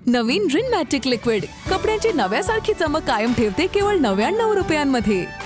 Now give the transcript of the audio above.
नवीन रिन magic liquid कपड्यांची नव्यासारखी चमक कायम ठेवते केवळ 99 रुपयांमध्ये.